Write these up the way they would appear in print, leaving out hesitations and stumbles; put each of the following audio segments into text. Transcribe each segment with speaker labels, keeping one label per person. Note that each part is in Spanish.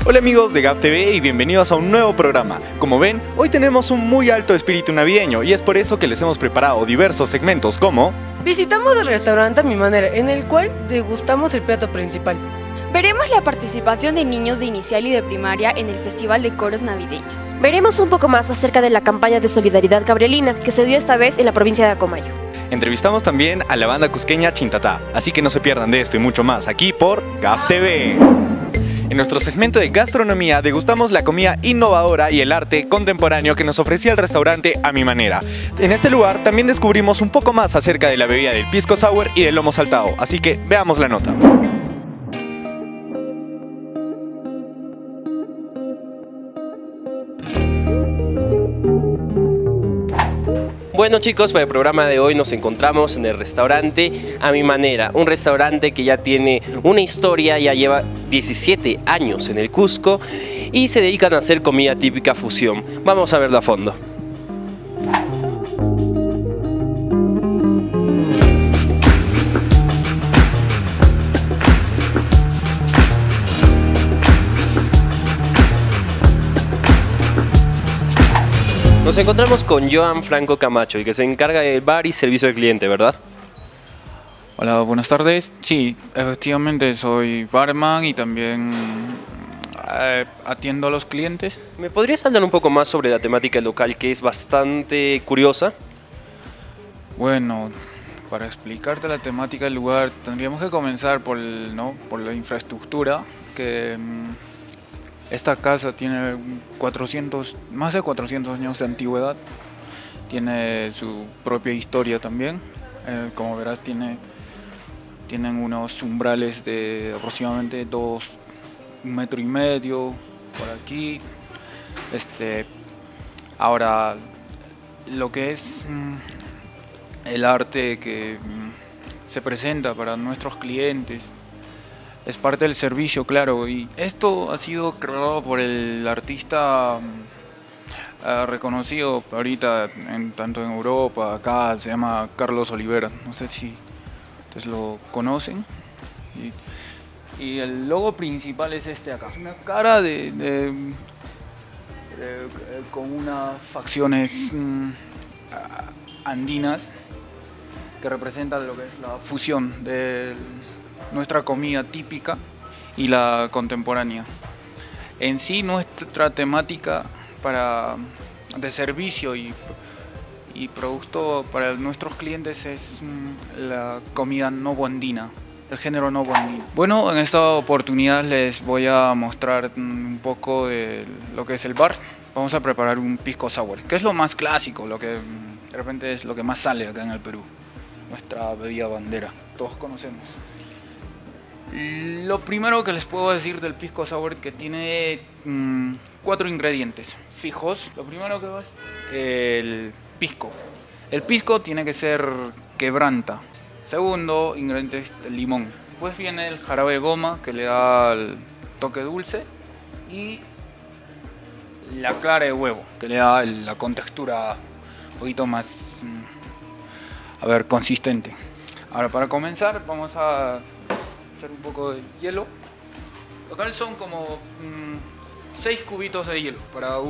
Speaker 1: Hola amigos de GAF TV y bienvenidos a un nuevo programa. Como ven, hoy tenemos un muy alto espíritu navideño y es por eso que les hemos preparado diversos segmentos como...
Speaker 2: Visitamos el restaurante a mi manera, en el cual degustamos el plato principal.
Speaker 3: Veremos la participación de niños de inicial y de primaria en el Festival de Coros Navideños.
Speaker 4: Veremos un poco más acerca de la campaña de solidaridad gabrielina que se dio esta vez en la provincia de Acomayo.
Speaker 1: Entrevistamos también a la banda cusqueña Chintatá, así que no se pierdan de esto y mucho más aquí por GAF TV. En nuestro segmento de gastronomía degustamos la comida innovadora y el arte contemporáneo que nos ofrecía el restaurante A Mi Manera. En este lugar también descubrimos un poco más acerca de la bebida del pisco sour y del lomo saltado, así que veamos la nota.
Speaker 5: Bueno chicos, para el programa de hoy nos encontramos en el restaurante A Mi Manera, un restaurante que ya tiene una historia, ya lleva 17 años en el Cusco y se dedican a hacer comida típica fusión. Vamos a verlo a fondo. Nos encontramos con Joan Franco Camacho, el que se encarga del bar y servicio al cliente, ¿verdad?
Speaker 6: Hola, buenas tardes. Sí, efectivamente soy barman y también atiendo a los clientes.
Speaker 5: ¿Me podrías hablar un poco más sobre la temática local, que es bastante curiosa?
Speaker 6: Bueno, para explicarte la temática del lugar tendríamos que comenzar por la infraestructura, que esta casa tiene más de 400 años de antigüedad, tiene su propia historia también. Como verás, tienen unos umbrales de aproximadamente 1,5 metros por aquí. Ahora, lo que es el arte que se presenta para nuestros clientes es parte del servicio, claro, y esto ha sido creado por el artista reconocido ahorita tanto en Europa, acá, se llama Carlos Olivera, no sé si ustedes lo conocen. Y el logo principal es este acá, una cara con unas facciones andinas que representan lo que es la fusión de nuestra comida típica y la contemporánea. En sí, nuestra temática de servicio y producto para nuestros clientes es la comida novo andina, el género novo andino. Bueno, en esta oportunidad les voy a mostrar un poco de lo que es el bar. Vamos a preparar un pisco sour, que es lo más clásico, lo que de repente es lo que más sale acá en el Perú, nuestra bebida bandera, todos conocemos. Lo primero que les puedo decir del pisco sour que tiene 4 ingredientes fijos. Lo primero que va es el pisco. El pisco tiene que ser quebranta. Segundo ingrediente es el limón. Después viene el jarabe de goma, que le da el toque dulce, y la clara de huevo, que le da la contextura un poquito más consistente. Ahora, para comenzar vamos a echar un poco de hielo. Total son como 6 cubitos de hielo para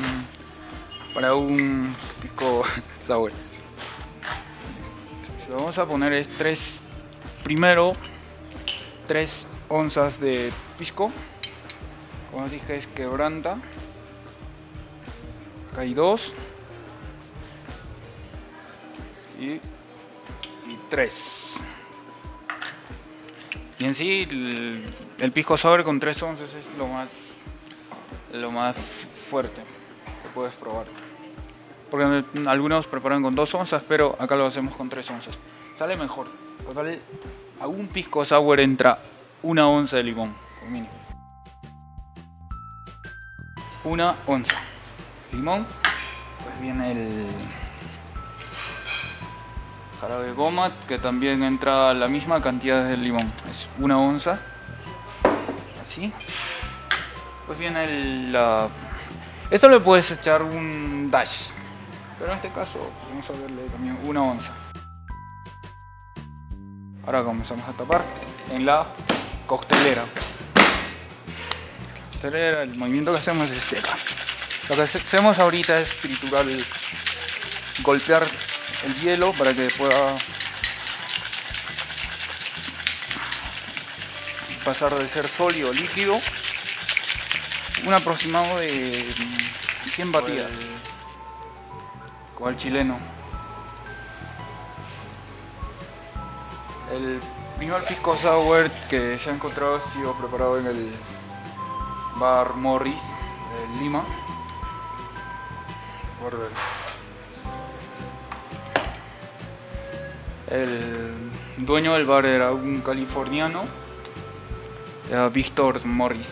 Speaker 6: un pisco sour. Lo vamos a poner es 3 onzas de pisco. Como os dije, es quebranta. Acá hay 2 y 3. Y en sí, el pisco sour con 3 onzas es lo más fuerte que puedes probar. Porque algunos preparan con 2 onzas, pero acá lo hacemos con 3 onzas. Sale mejor. Total, a un pisco sour entra 1 onza de limón, como mínimo. 1 onza. Limón, pues viene el jarabe de goma, que también entra la misma cantidad de limón, es 1 onza, así. Pues viene esto le puedes echar un dash, pero en este caso vamos a darle también 1 onza. Ahora comenzamos a tapar en la coctelera. Acelera, el movimiento que hacemos es este acá. Lo que hacemos ahorita es triturar, golpear el hielo para que pueda pasar de ser sólido a líquido. Un aproximado de 100 batidas con el chileno. El primer pisco sour que ya he encontrado ha sido preparado en el bar Morris de Lima. El dueño del bar era un californiano, era Víctor Morris.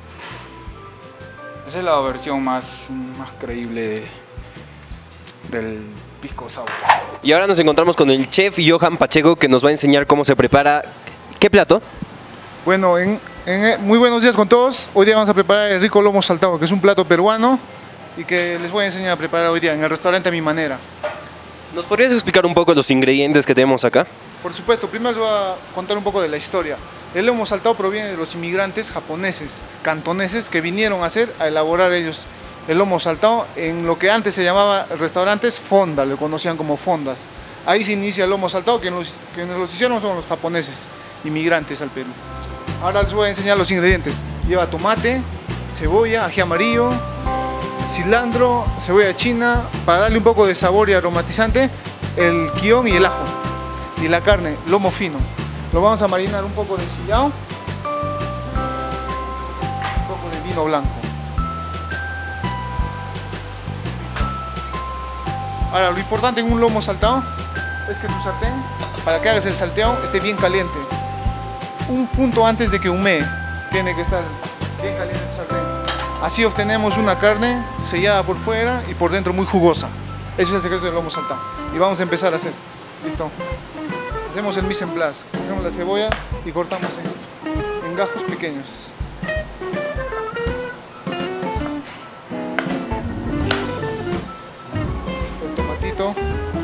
Speaker 6: Esa es la versión más creíble del pisco sour.
Speaker 5: Y ahora nos encontramos con el chef Johan Pacheco, que nos va a enseñar cómo se prepara. ¿Qué plato?
Speaker 7: Bueno, muy buenos días con todos. Hoy día vamos a preparar el rico lomo saltado, que es un plato peruano y que les voy a enseñar a preparar hoy día en el restaurante a mi manera.
Speaker 5: ¿Nos podrías explicar un poco los ingredientes que tenemos acá?
Speaker 7: Por supuesto, primero les voy a contar un poco de la historia. El lomo saltado proviene de los inmigrantes japoneses, cantoneses, que vinieron a elaborar ellos el lomo saltado en lo que antes se llamaba restaurantes fonda, lo conocían como fondas. Ahí se inicia el lomo saltado, quienes los hicieron son los japoneses, inmigrantes al Perú. Ahora les voy a enseñar los ingredientes. Lleva tomate, cebolla, ají amarillo, cilantro, cebolla china, para darle un poco de sabor y aromatizante, el quión y el ajo. Y la carne, lomo fino. Lo vamos a marinar un poco de sillao, un poco de vino blanco. Ahora, lo importante en un lomo saltado es que tu sartén, para que hagas el salteado, esté bien caliente. Un punto antes de que humee, tiene que estar bien caliente tu sartén. Así obtenemos una carne sellada por fuera y por dentro muy jugosa. Ese es el secreto del lomo saltado. Y vamos a empezar a hacer. ¿Listo? Hacemos el mise en place. Cogemos la cebolla y cortamos en gajos pequeños. El tomatito.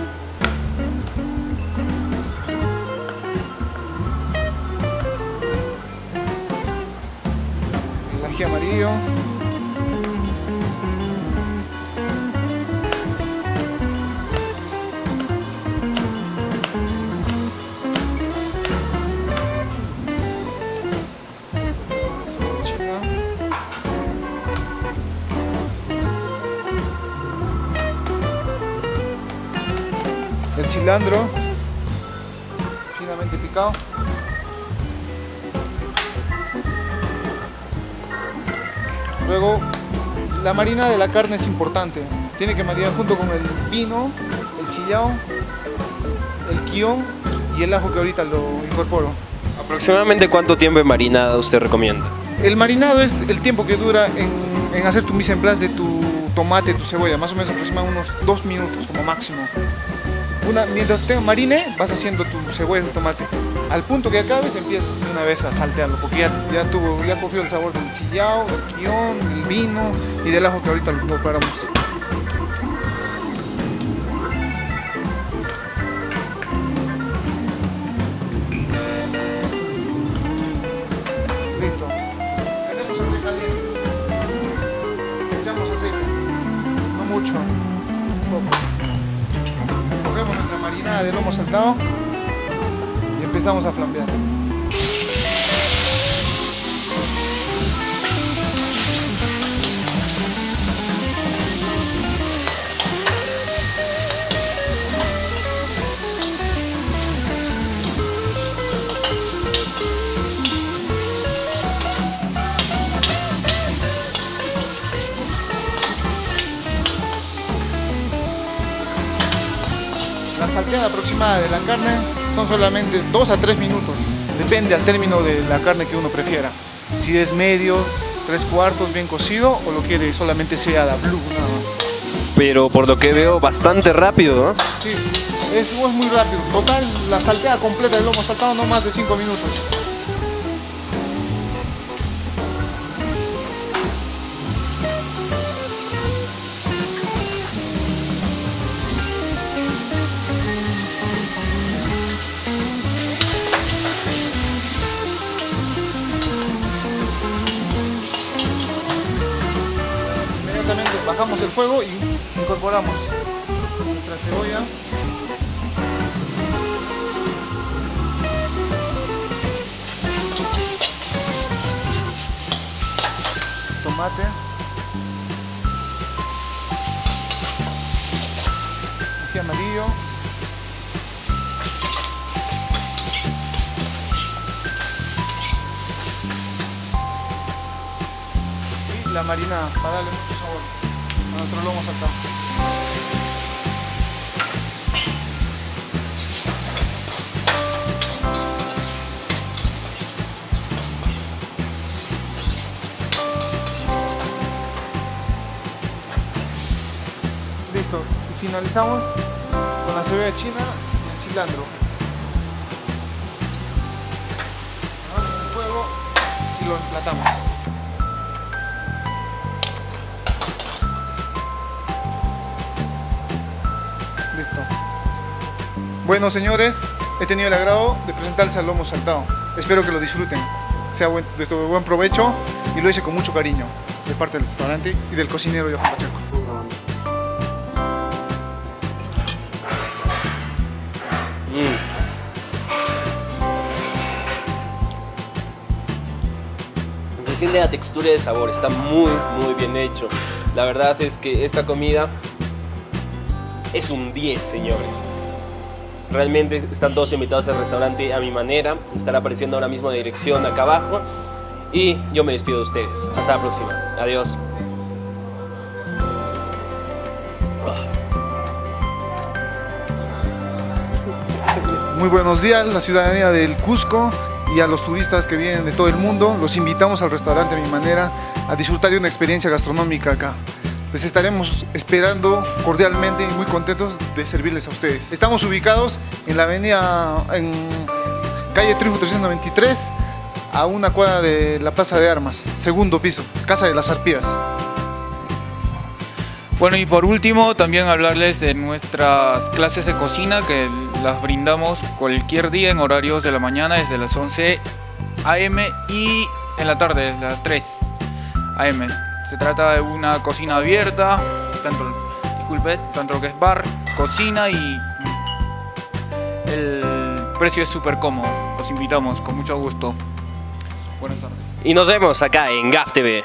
Speaker 7: El ají amarillo. El cilantro finamente picado. Luego, la marina de la carne es importante. Tiene que marinar junto con el vino, el sillao, el quión y el ajo que ahorita lo incorporo.
Speaker 5: ¿Aproximadamente cuánto tiempo de marinada usted recomienda?
Speaker 7: El marinado es el tiempo que dura en hacer tu mise en place de tu tomate, tu cebolla. Más o menos aproximadamente unos 2 minutos como máximo. Mientras te marine, vas haciendo tu cebolla y tu tomate. Al punto que acabes, empiezas de una vez a saltearlo, porque ya cogió el sabor del sillao, del quión, del vino y del ajo que ahorita lo preparamos. Listo. Tenemos aceite caliente. Echamos aceite. No mucho. Poco. Cogemos nuestra marinada de lomo saltado y empezamos a flambear. La salteada aproximada de la carne son solamente 2 a 3 minutos. Depende al término de la carne que uno prefiera. Si es medio, 3/4, bien cocido o lo quiere solamente sellada, blue, nada más.
Speaker 5: Pero por lo que veo, bastante rápido, ¿no?
Speaker 7: Sí, es muy rápido. Total, la salteada completa del lomo saltado no más de 5 minutos. bajamos el fuego y incorporamos nuestra cebolla. Tomate. Ají amarillo. Y la marinada para darle mucho sabor a nuestro lomo saltado. Listo, y finalizamos con la cebolla china y el cilantro. Bajamos el fuego y lo emplatamos. Listo. Bueno, señores, he tenido el agrado de presentarles al lomo saltado. Espero que lo disfruten, sea de buen provecho y lo hice con mucho cariño de parte del restaurante y del cocinero Johan Pacheco.
Speaker 5: Se siente la textura y el sabor, está muy bien hecho. La verdad es que esta comida es un 10, señores. Realmente están todos invitados al restaurante A Mi Manera. Estará apareciendo ahora mismo la dirección acá abajo. Y yo me despido de ustedes. Hasta la próxima. Adiós.
Speaker 7: Muy buenos días, la ciudadanía del Cusco y a los turistas que vienen de todo el mundo. Los invitamos al restaurante A Mi Manera a disfrutar de una experiencia gastronómica acá. Les estaremos esperando cordialmente y muy contentos de servirles a ustedes. Estamos ubicados en la avenida, en calle Triunfo 393, a una cuadra de la Plaza de Armas, segundo piso, Casa de las Arpías.
Speaker 6: Bueno, y por último también hablarles de nuestras clases de cocina que las brindamos cualquier día en horarios de la mañana desde las 11 a.m. y en la tarde desde las 3 a.m. Se trata de una cocina abierta, tanto lo que es bar, cocina, y el precio es súper cómodo. Los invitamos con mucho gusto. Buenas tardes.
Speaker 5: Y nos vemos acá en GAF TV.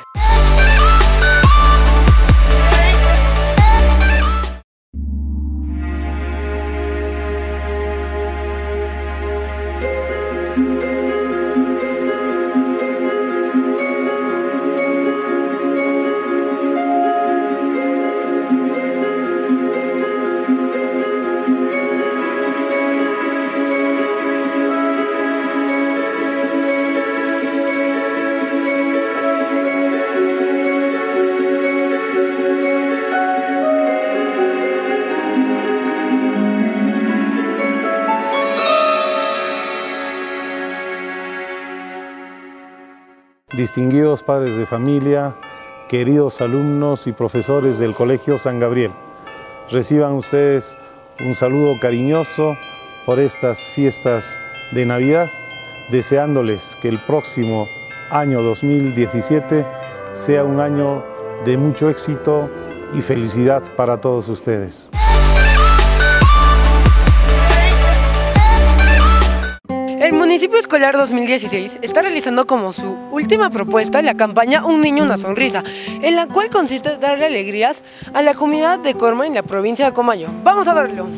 Speaker 8: Distinguidos padres de familia, queridos alumnos y profesores del Colegio San Gabriel, reciban ustedes un saludo cariñoso por estas fiestas de Navidad, deseándoles que el próximo año 2017 sea un año de mucho éxito y felicidad para todos ustedes.
Speaker 2: El Municipio Escolar 2016 está realizando como su última propuesta la campaña Un Niño, Una Sonrisa, en la cual consiste en darle alegrías a la comunidad de Corma en la provincia de Comayo. ¡Vamos a verlo!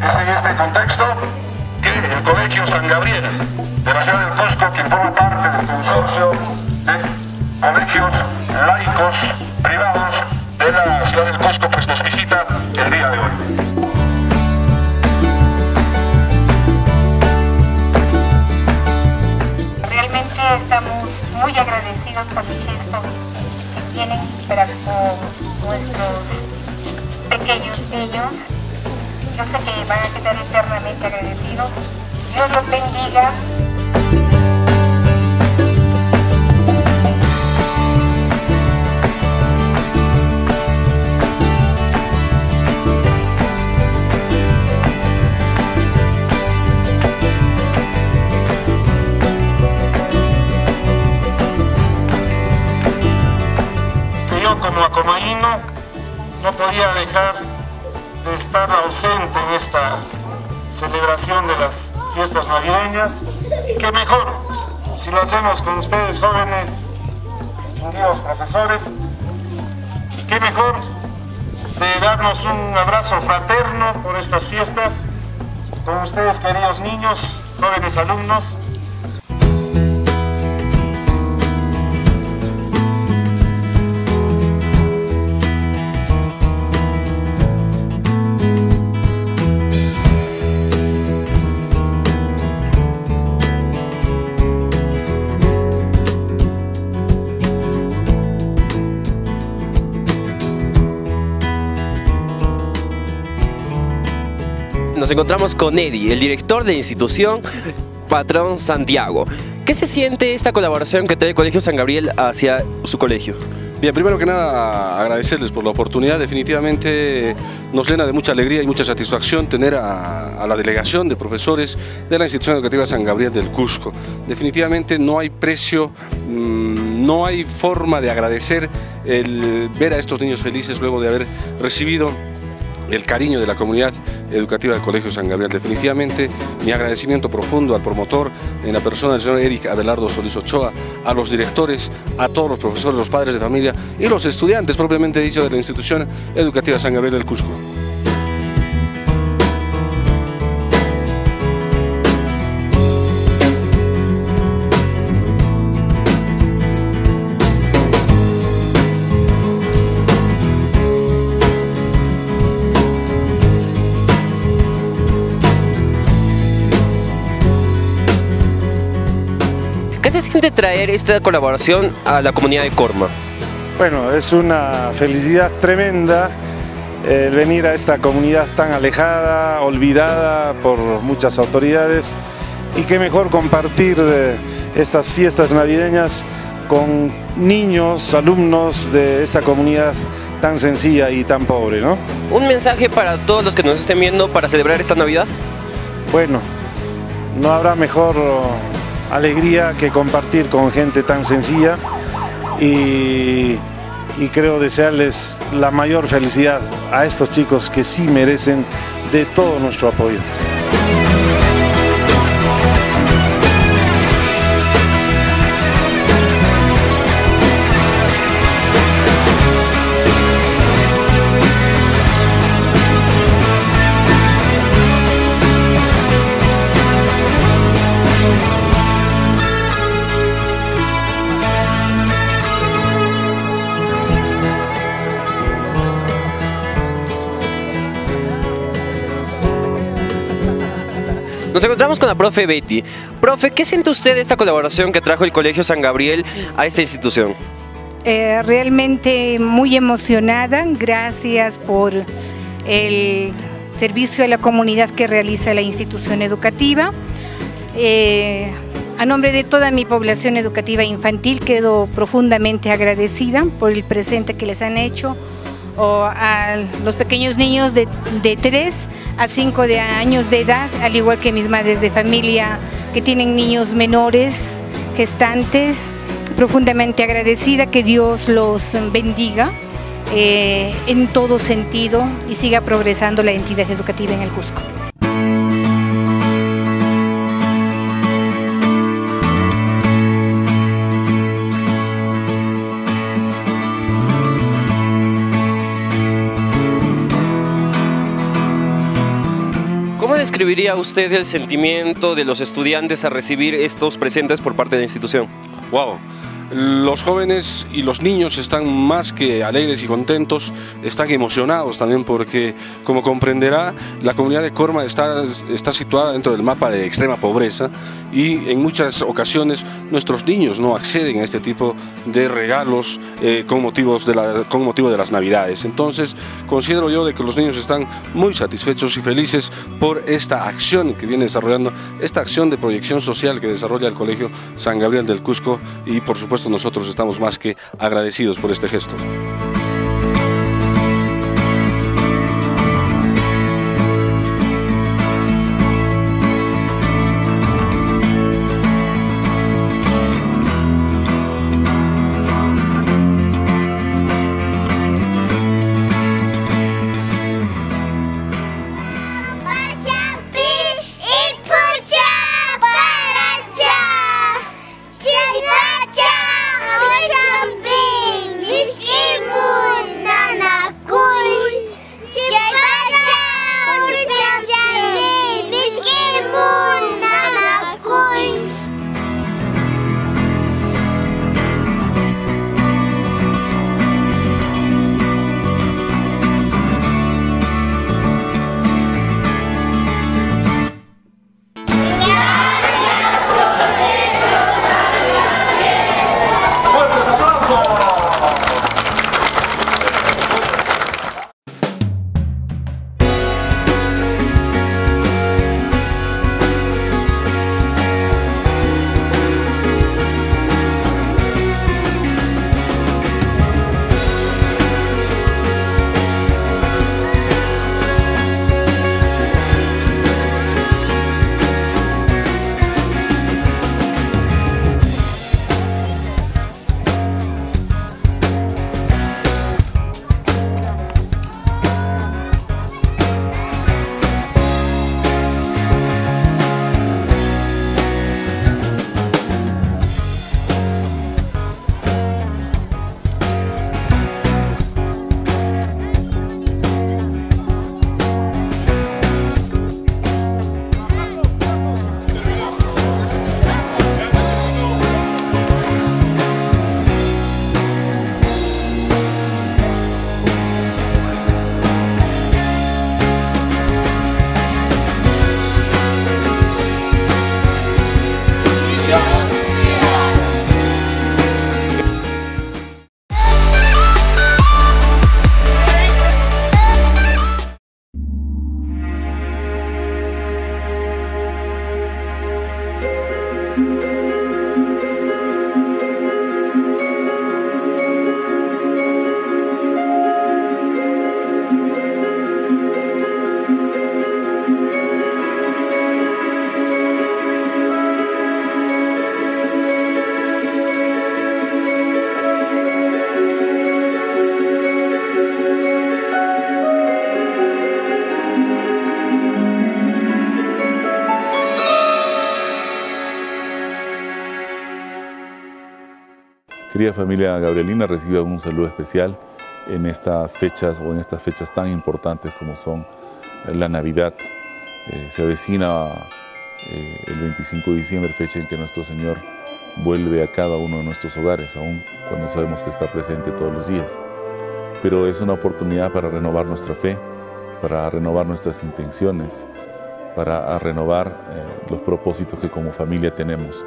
Speaker 9: Es en este contexto que el Colegio San Gabriel de la ciudad del Cusco, que forma parte del consorcio de colegios laicos privados de la ciudad del Cusco, pues nos visita el día de hoy.
Speaker 10: Realmente estamos muy agradecidos por el gesto que tienen para con nuestros pequeños niños. Yo sé que van a quedar eternamente agradecidos. Dios los bendiga.
Speaker 9: Yo como acomaíno no podía dejar de estar ausente en esta celebración de las fiestas navideñas, y qué mejor si lo hacemos con ustedes, jóvenes, distinguidos profesores, qué mejor de darnos un abrazo fraterno por estas fiestas con ustedes, queridos niños, jóvenes alumnos.
Speaker 5: Nos encontramos con Eddie, el director de la institución Patrón Santiago. ¿Qué se siente esta colaboración que trae el Colegio San Gabriel hacia su colegio?
Speaker 11: Bien, primero que nada agradecerles por la oportunidad. Definitivamente nos llena de mucha alegría y mucha satisfacción tener a la delegación de profesores de la Institución Educativa San Gabriel del Cusco. Definitivamente no hay precio, no hay forma de agradecer el ver a estos niños felices luego de haber recibido el cariño de la comunidad educativa del Colegio San Gabriel. Definitivamente mi agradecimiento profundo al promotor en la persona del señor Eric Abelardo Solís Ochoa, a los directores, a todos los profesores, los padres de familia y los estudiantes propiamente dicho de la Institución Educativa San Gabriel del Cusco.
Speaker 5: ¿Qué se siente traer esta colaboración a la comunidad de Corma?
Speaker 8: Bueno, es una felicidad tremenda el venir a esta comunidad tan alejada, olvidada por muchas autoridades, y qué mejor compartir estas fiestas navideñas con niños, alumnos de esta comunidad tan sencilla y tan pobre, ¿no?
Speaker 5: ¿Un mensaje para todos los que nos estén viendo para celebrar esta Navidad?
Speaker 8: Bueno, no habrá mejor alegría que compartir con gente tan sencilla y creo desearles la mayor felicidad a estos chicos que sí merecen de todo nuestro apoyo.
Speaker 5: Nos encontramos con la profe Betty. Profe, ¿qué siente usted de esta colaboración que trajo el Colegio San Gabriel a esta institución?
Speaker 10: Realmente muy emocionada, gracias por el servicio a la comunidad que realiza la institución educativa. A nombre de toda mi población educativa infantil quedo profundamente agradecida por el presente que les han hecho, o a los pequeños niños de 3 a 5 años de edad, al igual que mis madres de familia que tienen niños menores, gestantes. Profundamente agradecida, que Dios los bendiga en todo sentido y siga progresando la entidad educativa en el Cusco.
Speaker 5: ¿Cómo describiría usted el sentimiento de los estudiantes a recibir estos presentes por parte de la institución?
Speaker 11: ¡Wow! Los jóvenes y los niños están más que alegres y contentos, están emocionados también porque, como comprenderá, la comunidad de Corma está situada dentro del mapa de extrema pobreza y en muchas ocasiones nuestros niños no acceden a este tipo de regalos con motivo de las Navidades. Entonces, considero yo de que los niños están muy satisfechos y felices por esta acción que viene desarrollando, esta acción de proyección social que desarrolla el Colegio San Gabriel del Cusco, y por supuesto nosotros estamos más que agradecidos por este gesto.
Speaker 12: Querida familia gabrielina, reciba un saludo especial en estas fechas tan importantes como son la Navidad. Se avecina el 25 de diciembre, fecha en que nuestro Señor vuelve a cada uno de nuestros hogares, aún cuando sabemos que está presente todos los días. Pero es una oportunidad para renovar nuestra fe, para renovar nuestras intenciones, para renovar los propósitos que como familia tenemos.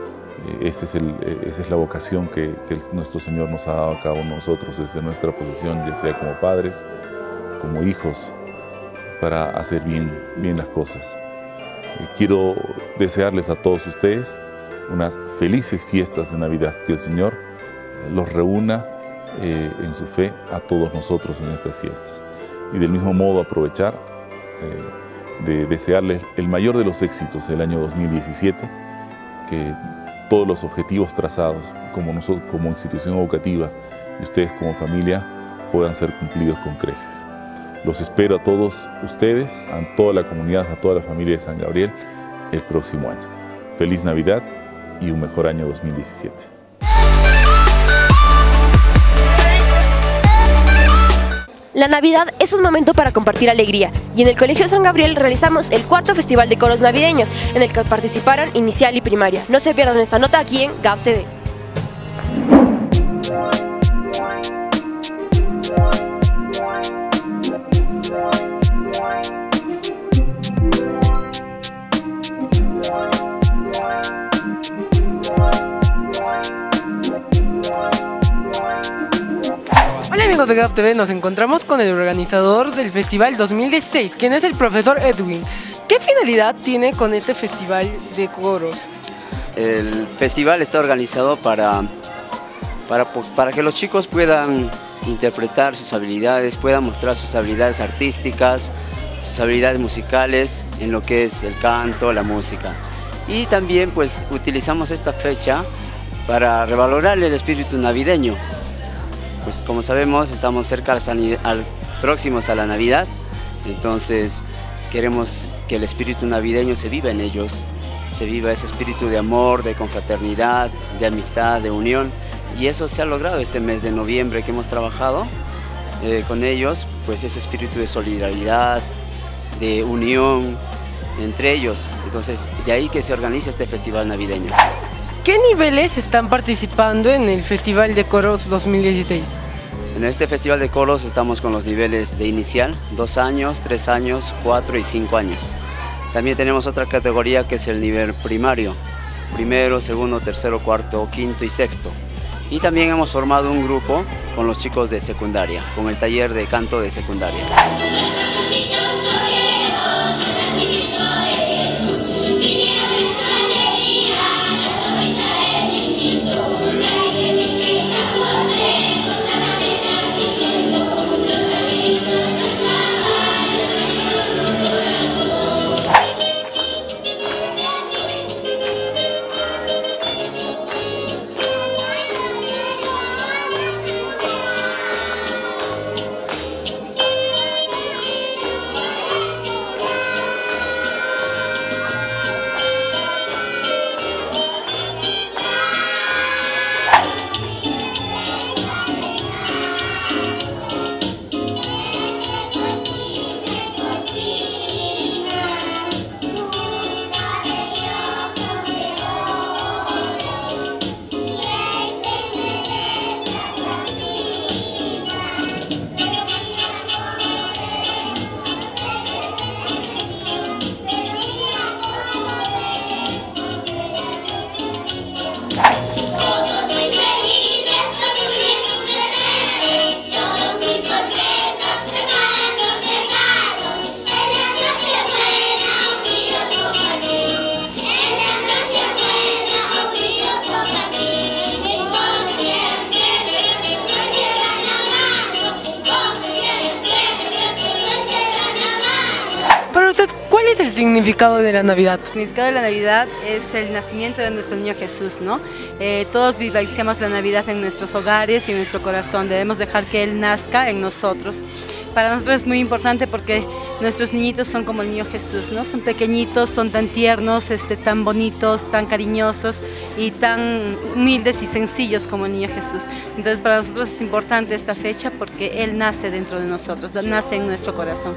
Speaker 12: Esa es la vocación que nuestro Señor nos ha dado a cada uno de nosotros desde nuestra posición, ya sea como padres, como hijos, para hacer bien las cosas. Quiero desearles a todos ustedes unas felices fiestas de Navidad, que el Señor los reúna en su fe a todos nosotros en estas fiestas. Y del mismo modo aprovechar de desearles el mayor de los éxitos del año 2017, que todos los objetivos trazados como nosotros como institución educativa y ustedes como familia puedan ser cumplidos con creces. Los espero a todos ustedes, a toda la comunidad, a toda la familia de San Gabriel el próximo año. Feliz Navidad y un mejor año 2017.
Speaker 4: La Navidad es un momento para compartir alegría y en el Colegio San Gabriel realizamos el 4º Festival de Coros Navideños en el que participaron inicial y primaria. No se pierdan esta nota aquí en GAF TV.
Speaker 2: Hola amigos de GAF TV, nos encontramos con el organizador del Festival 2016, quien es el profesor Edwin. ¿Qué finalidad tiene con este festival de coros?
Speaker 13: El festival está organizado para que los chicos puedan interpretar sus habilidades, puedan mostrar sus habilidades artísticas, sus habilidades musicales en lo que es el canto, la música. Y también pues utilizamos esta fecha para revalorar el espíritu navideño. Pues como sabemos estamos próximos a la Navidad, entonces queremos que el espíritu navideño se viva en ellos, se viva ese espíritu de amor, de confraternidad, de amistad, de unión, y eso se ha logrado este mes de noviembre que hemos trabajado con ellos, pues ese espíritu de solidaridad, de unión entre ellos. Entonces de ahí que se organiza este festival navideño.
Speaker 2: ¿Qué niveles están participando en el Festival de Coros 2016?
Speaker 13: En este Festival de Coros estamos con los niveles de inicial, 2 años, 3 años, 4 y 5 años. También tenemos otra categoría que es el nivel primario, 1º, 2º, 3º, 4º, 5º y 6º. Y también hemos formado un grupo con los chicos de secundaria, con el taller de canto de secundaria.
Speaker 2: ¿Cuál es el significado de la Navidad?
Speaker 14: El significado de la Navidad es el nacimiento de nuestro niño Jesús, ¿no? Todos vivenciamos la Navidad en nuestros hogares y en nuestro corazón. Debemos dejar que Él nazca en nosotros. Para nosotros es muy importante porque nuestros niñitos son como el niño Jesús, ¿no? Son pequeñitos, son tan tiernos, tan bonitos, tan cariñosos y tan humildes y sencillos como el niño Jesús. Entonces para nosotros es importante esta fecha porque Él nace dentro de nosotros, nace en nuestro corazón.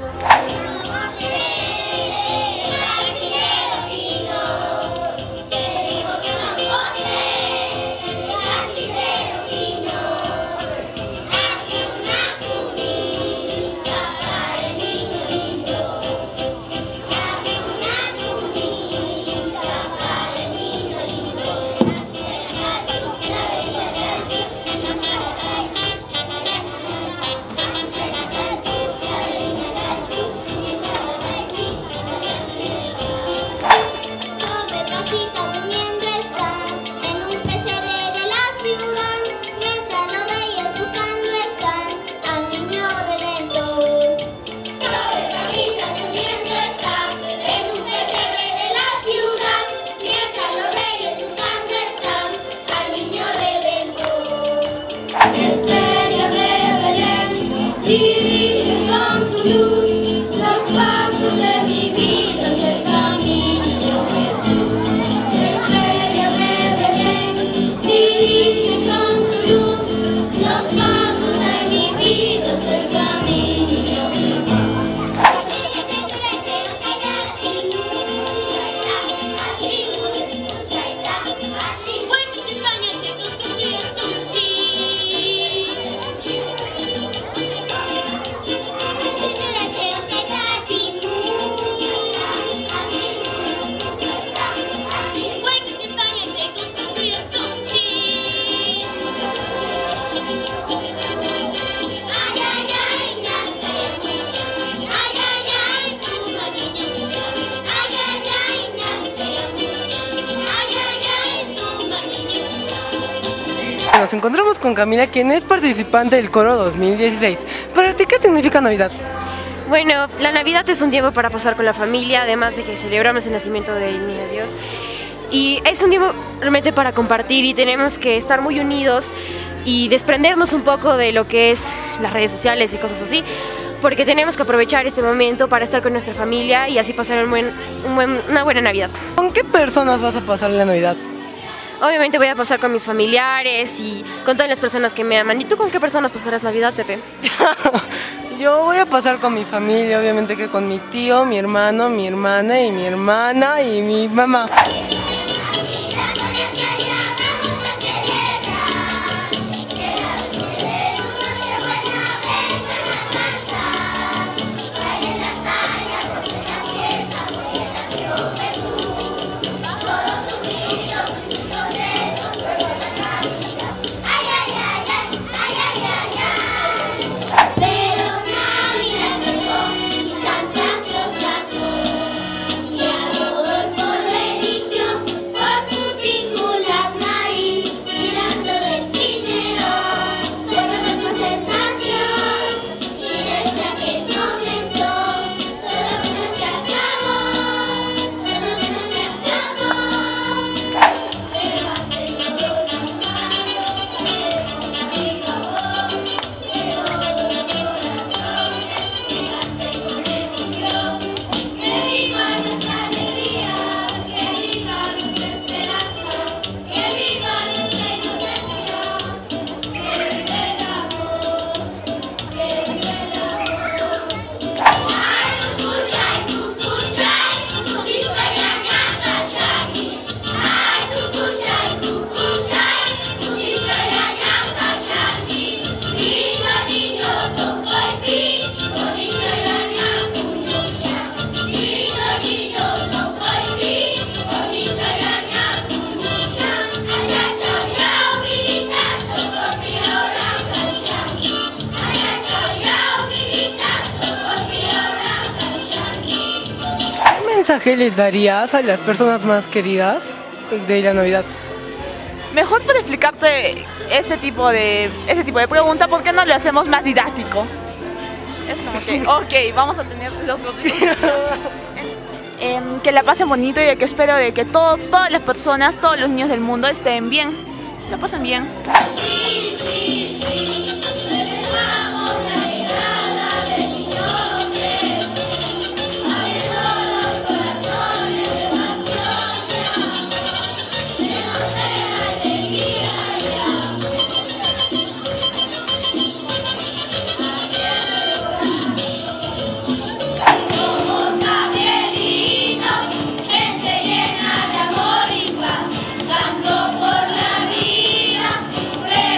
Speaker 2: nos encontramos con Camila, quien es participante del coro 2016. ¿Para ti qué significa Navidad?
Speaker 4: Bueno, la Navidad es un tiempo para pasar con la familia, además de que celebramos el nacimiento del Niño Dios. Y es un tiempo realmente para compartir y tenemos que estar muy unidos y desprendernos un poco de lo que es las redes sociales y cosas así, porque tenemos que aprovechar este momento para estar con nuestra familia y así pasar una buena Navidad.
Speaker 2: ¿Con qué personas vas a pasar la Navidad?
Speaker 4: Obviamente voy a pasar con mis familiares y con todas las personas que me aman. ¿Y tú con qué personas pasarás Navidad, Pepe?
Speaker 2: Yo voy a pasar con mi familia, obviamente que con mi tío, mi hermano, mi hermana y mi hermana y mi mamá. ¿Qué mensaje les darías a las personas más queridas de la Navidad?
Speaker 15: Mejor para explicarte este tipo de pregunta, ¿por qué no lo hacemos más didáctico? Es como que, ok, vamos a tener los gorditos. Que la pasen bonito y de que espero de que todas las personas, todos los niños del mundo estén bien, la pasen bien.
Speaker 16: Gente llena de amor y paz, dando por la vida.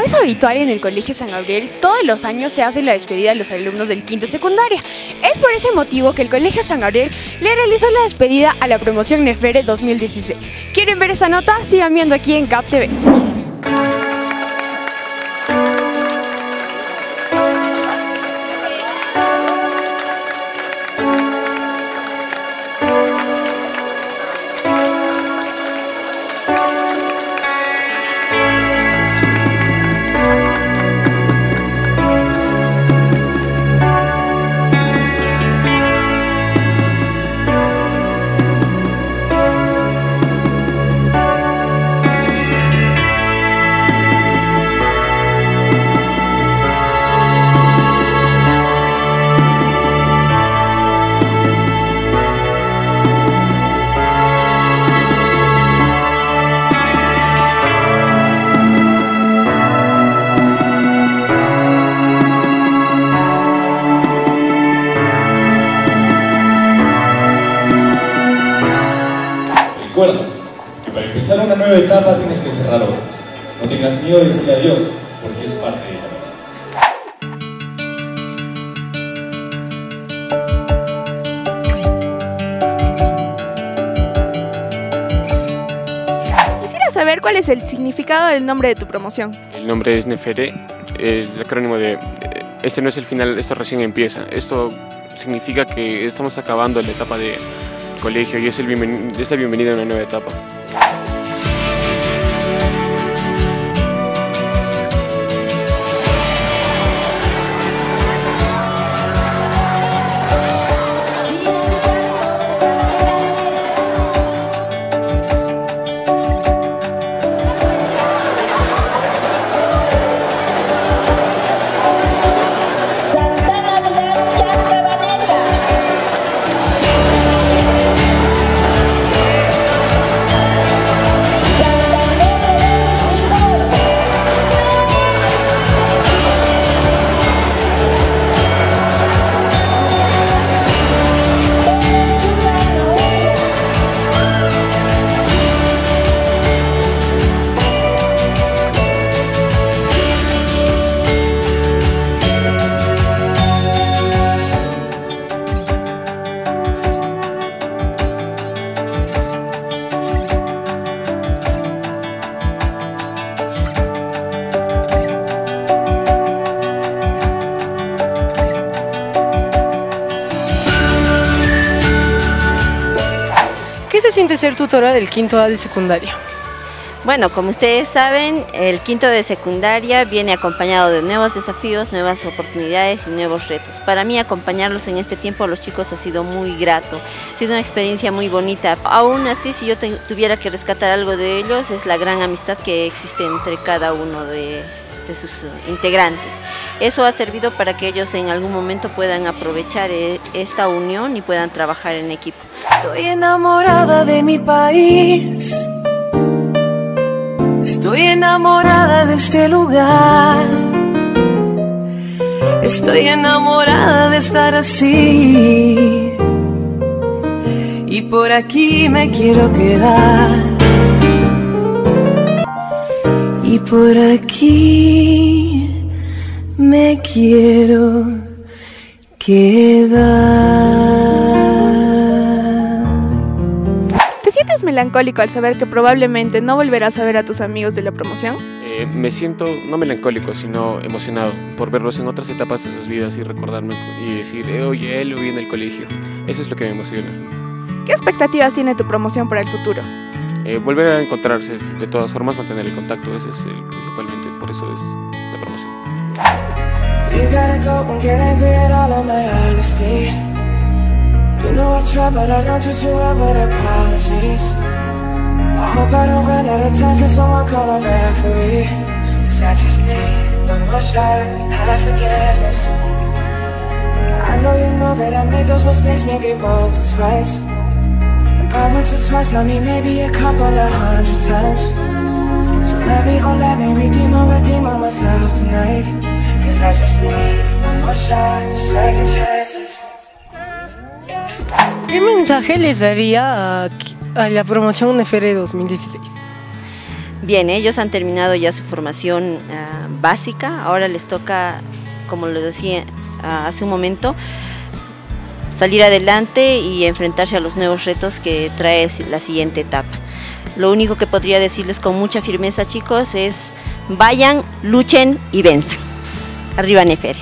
Speaker 3: es habitual en el Colegio San Gabriel, todos los años se hace la despedida de los alumnos del quinto secundaria. Es por ese motivo que el Colegio San Gabriel le realizó la despedida a la promoción Nefere 2016. ¿Quieren ver esta nota? Sigan viendo aquí en GAP TV.
Speaker 16: Recuerda que para empezar una nueva etapa tienes que cerrar otra. No tengas miedo de decirle adiós, porque es parte de la vida.
Speaker 17: Quisiera saber cuál es el significado del nombre de tu promoción.
Speaker 18: El nombre es Nefere, el acrónimo de este no es el final, esto recién empieza. Esto significa que estamos acabando la etapa de colegio y es la bienvenida a una nueva etapa.
Speaker 2: ¿Qué se siente ser tutora del quinto A de secundaria?
Speaker 19: Bueno, como ustedes saben, el quinto de secundaria viene acompañado de nuevos desafíos, nuevas oportunidades y nuevos retos. Para mí acompañarlos en este tiempo a los chicos ha sido muy grato, ha sido una experiencia muy bonita. Aún así, si yo tuviera que rescatar algo de ellos, es la gran amistad que existe entre cada uno de sus integrantes. Eso ha servido para que ellos en algún momento puedan aprovechar esta unión y puedan trabajar en equipo.
Speaker 20: Estoy enamorada de mi país. Estoy enamorada de este lugar. Estoy enamorada de estar así. Y por aquí me quiero quedar. Y por aquí me quiero quedar.
Speaker 17: ¿Te sientes melancólico al saber que probablemente no volverás a ver a tus amigos de la promoción?
Speaker 18: Me siento no melancólico, sino emocionado por verlos en otras etapas de sus vidas y recordarme y decir, oye, él lo vi en el colegio. Eso es lo que me emociona.
Speaker 17: ¿Qué expectativas tiene tu promoción para el futuro?
Speaker 18: Volver a encontrarse, de todas formas mantener el contacto, ese es principalmente, por eso es la promoción.
Speaker 20: You gotta go and get angry at all of my honesty. You know I try but I don't treat you well with apologies. I hope I don't run out of time, can someone call a referee? Cause I just need one more shot, have forgiveness. I know you know that I made those mistakes maybe once or twice. And by once or twice I mean maybe a couple of 100 times. So let me redeem on myself tonight. Cause I just need one more shot, second chances.
Speaker 2: ¿Qué mensaje les daría a la promoción Nefere 2016?
Speaker 19: Bien, ellos han terminado ya su formación básica, ahora les toca, como lo decía hace un momento, salir adelante y enfrentarse a los nuevos retos que trae la siguiente etapa. Lo único que podría decirles con mucha firmeza, chicos, es vayan, luchen y venzan. Arriba Nefere.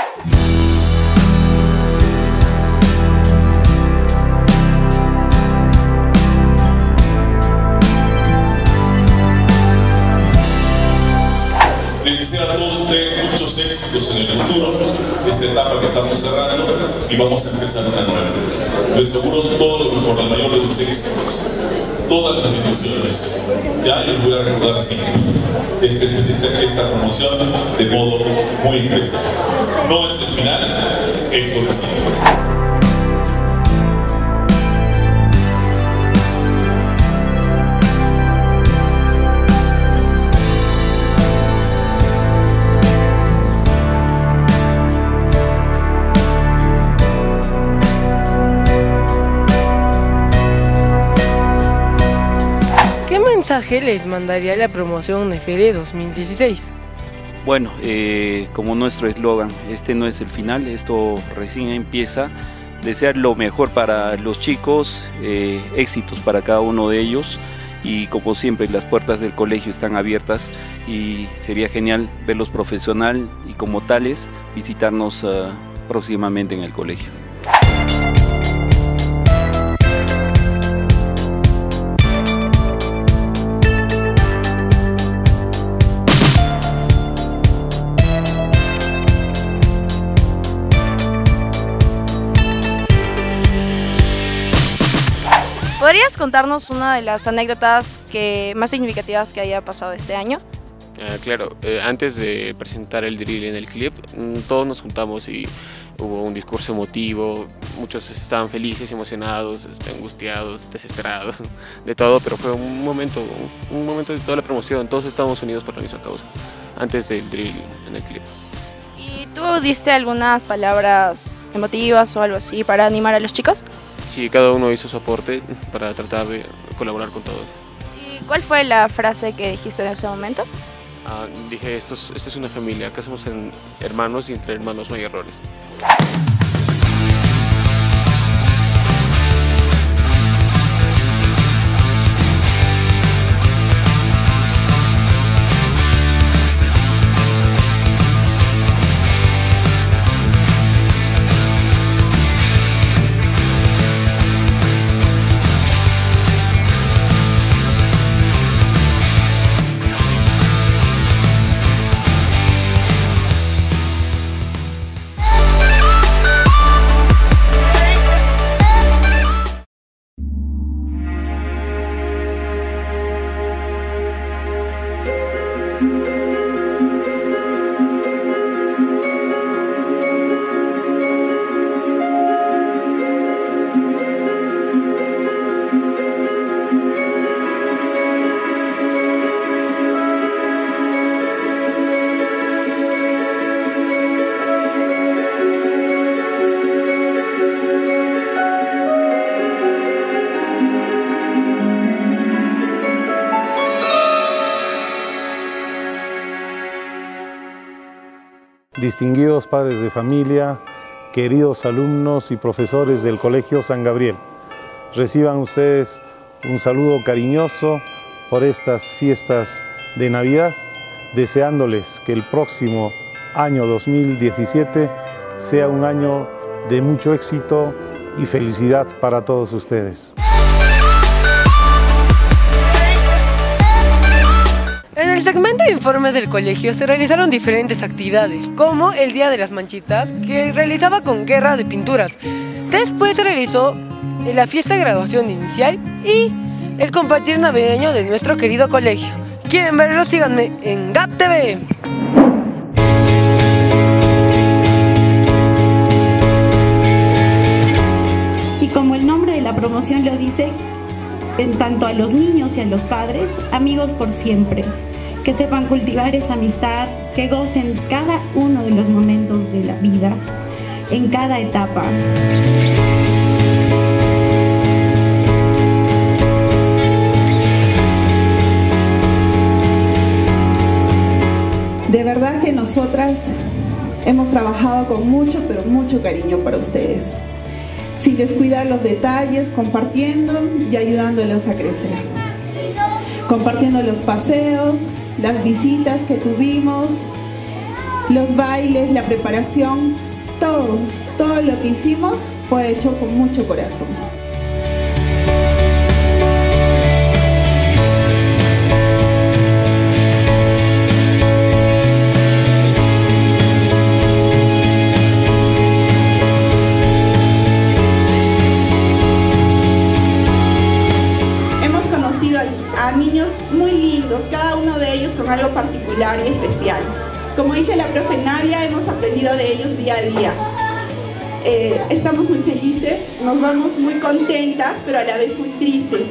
Speaker 21: Les deseo a todos ustedes muchos éxitos en el futuro, esta etapa que estamos cerrando, y vamos a empezar una nueva. Les aseguro todo lo mejor, el mayor de los éxitos, todas las bendiciones. Ya les voy a recordar siempre esta promoción de modo muy especial. No es el final, esto recién empieza.
Speaker 2: ¿Qué mensaje les mandaría la promoción Nefere 2016?
Speaker 22: Bueno, como nuestro eslogan, este no es el final, esto recién empieza. Desear lo mejor para los chicos, éxitos para cada uno de ellos, y como siempre las puertas del colegio están abiertas y sería genial verlos profesional y como tales visitarnos próximamente en el colegio.
Speaker 3: ¿Podrías contarnos una de las anécdotas más significativas que haya pasado este año?
Speaker 18: Claro, antes de presentar el drill en el clip, todos nos juntamos y hubo un discurso emotivo, muchos estaban felices, emocionados, angustiados, desesperados, de todo, pero fue un momento de toda la promoción, todos estábamos unidos por la misma causa, antes del drill en el clip.
Speaker 3: ¿Y tú diste algunas palabras emotivas o algo así para animar a los chicos?
Speaker 18: Sí, cada uno hizo su aporte para tratar de colaborar con todos.
Speaker 3: ¿Y cuál fue la frase que dijiste en ese momento?
Speaker 18: Dije, esto es una familia, acá somos hermanos y entre hermanos no hay errores.
Speaker 8: Distinguidos padres de familia, queridos alumnos y profesores del Colegio San Gabriel, reciban ustedes un saludo cariñoso por estas fiestas de Navidad, deseándoles que el próximo año 2017 sea un año de mucho éxito y felicidad para todos ustedes.
Speaker 2: En el segmento de informes del colegio se realizaron diferentes actividades, como el Día de las Manchitas, que realizaba con guerra de pinturas. Después se realizó la fiesta de graduación inicial y el compartir navideño de nuestro querido colegio. ¿Quieren verlo? Síganme en GAP TV.
Speaker 23: Y como el nombre de la promoción lo dice, en tanto a los niños y a los padres, amigos por siempre. Que sepan cultivar esa amistad, que gocen cada uno de los momentos de la vida, en cada etapa.
Speaker 1: verdad que nosotras hemos trabajado con mucho, pero mucho cariño para ustedes, sin descuidar los detalles, compartiendo y ayudándolos a crecer. Compartiendo los paseos, las visitas que tuvimos, los bailes, la preparación, todo lo que hicimos fue hecho con mucho corazón. Hemos conocido a niños muy lindos, cada uno de ellos con algo particular y especial. Como dice la profe Nadia, hemos aprendido de ellos día a día. Estamos muy felices, nos vamos muy contentas, pero a la vez muy tristes.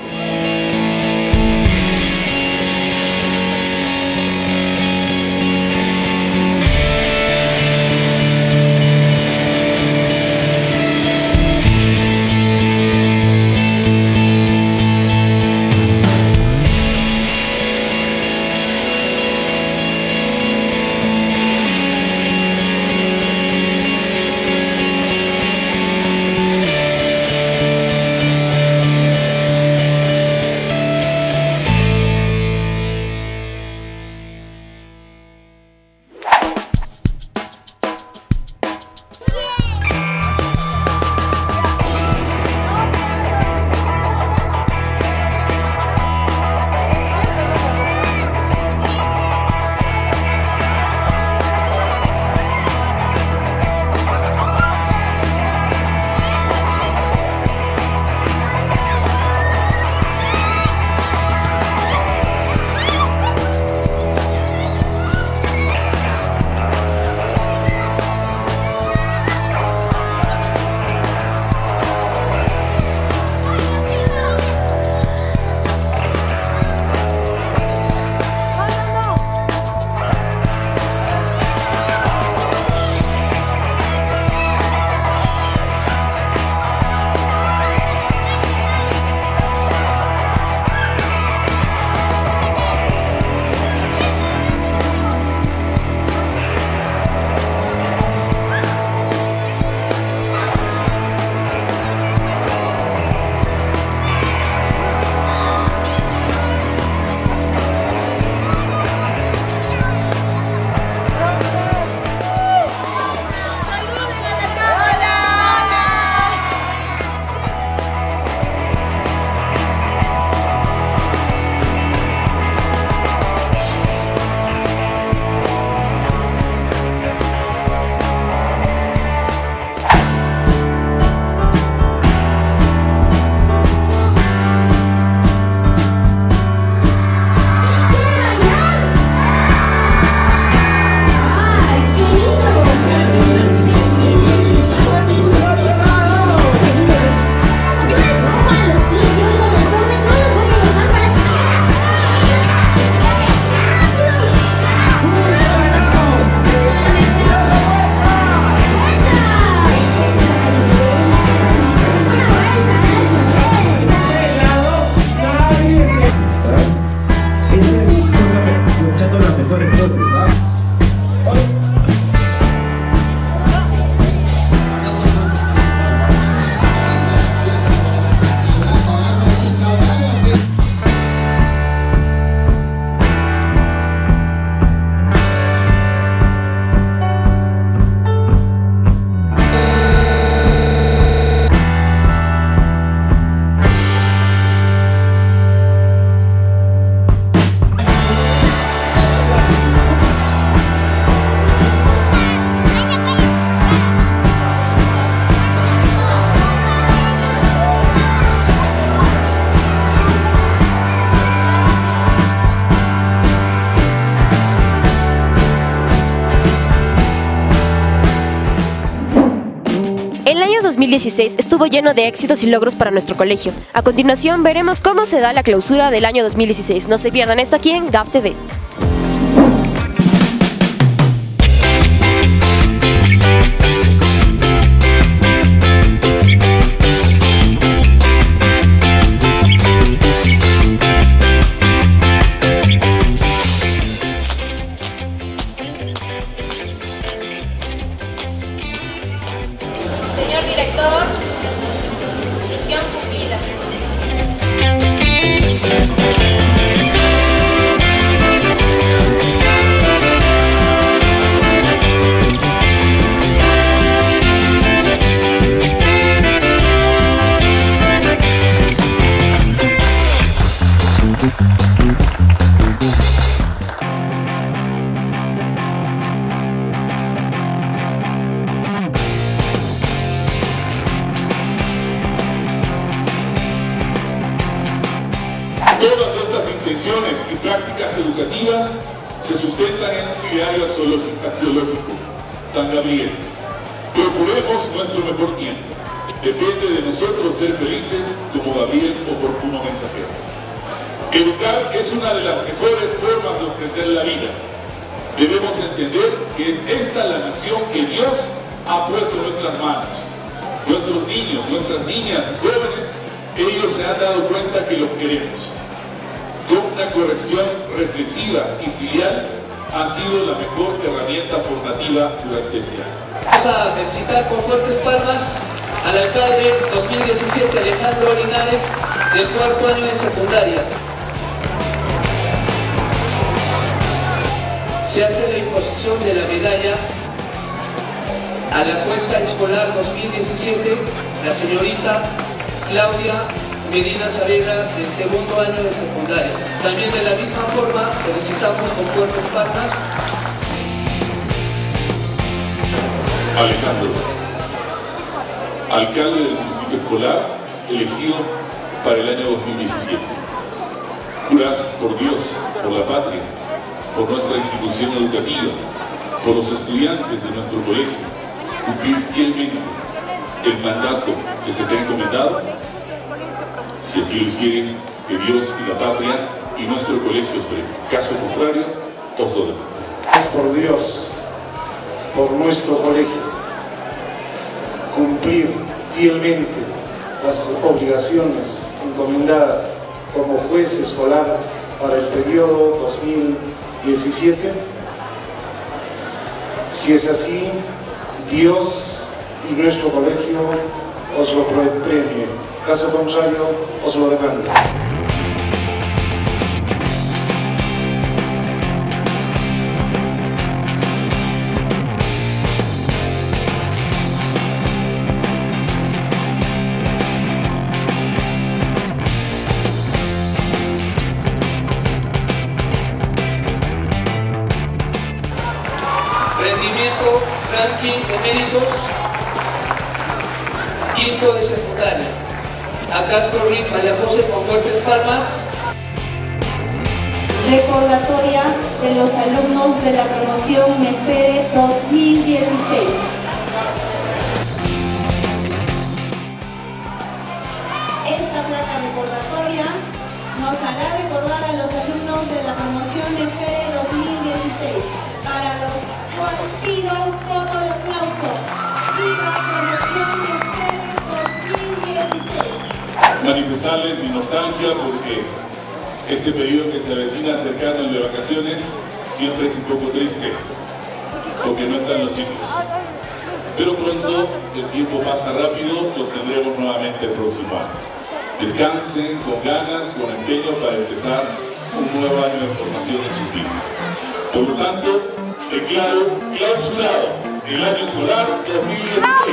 Speaker 4: El año 2016 estuvo lleno de éxitos y logros para nuestro colegio. A continuación veremos cómo se da la clausura del año 2016. No se pierdan esto aquí en GAP TV.
Speaker 21: acciones y prácticas educativas se sustentan en un ideario axiológico, San Gabriel. Procuremos nuestro mejor tiempo. Depende de nosotros ser felices como Gabriel, oportuno mensajero. Educar es una de las mejores formas de ofrecer la vida. Debemos entender que es esta la misión que Dios ha puesto en nuestras manos. Nuestros niños, nuestras niñas y jóvenes, ellos se han dado cuenta que los queremos. Con una corrección reflexiva y filial ha sido la mejor herramienta formativa durante este año.
Speaker 6: Vamos a felicitar con fuertes palmas al alcalde 2017 Alejandro Linares del cuarto año de secundaria. Se hace la imposición de la medalla a la jueza escolar 2017, la señorita Claudia Medina Saavedra, del segundo año de secundaria. También de la misma forma felicitamos con fuertes palmas
Speaker 21: Alejandro, alcalde del municipio escolar, elegido para el año 2017. Juras por Dios, por la patria, por nuestra institución educativa, por los estudiantes de nuestro colegio, cumplir fielmente el mandato que se te ha encomendado. Si así lo hicieres, que Dios y la patria y nuestro colegio os premien. Caso contrario, os lo demando.
Speaker 7: Es por Dios, por nuestro colegio, cumplir fielmente las obligaciones encomendadas como juez escolar para el periodo 2017. Si es así, Dios y nuestro colegio os lo premie. Caso contrario, os lo demando.
Speaker 6: rendimiento, ranking de méritos, quinto de secundaria. A Castro Ruiz María José con fuertes palmas.
Speaker 9: Recordatoria de los alumnos de la promoción NEFERE 2016. Esta placa recordatoria nos hará recordar a los alumnos de la promoción NEFERE 2016, para los cuales pido un voto de aplauso. ¡Viva promoción NEFERE 2016!
Speaker 21: Manifestarles mi nostalgia porque este periodo que se avecina cercano al de vacaciones siempre es un poco triste, porque no están los chicos. Pero pronto el tiempo pasa rápido, los tendremos nuevamente el próximo año. Descansen con ganas, con empeño para empezar un nuevo año de formación en sus vidas. Por lo tanto, declaro clausurado el año escolar 2016.